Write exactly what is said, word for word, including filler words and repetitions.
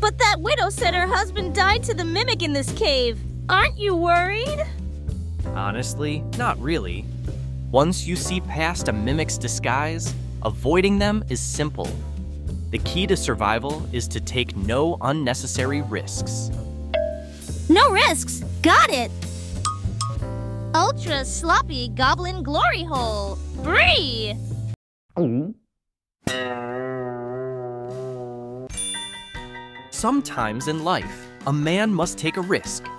But that widow said her husband died to the mimic in this cave. Aren't you worried? Honestly, not really. Once you see past a mimic's disguise, avoiding them is simple. The key to survival is to take no unnecessary risks. No risks. Got it. Ultra sloppy goblin glory hole. Bree! Sometimes in life, a man must take a risk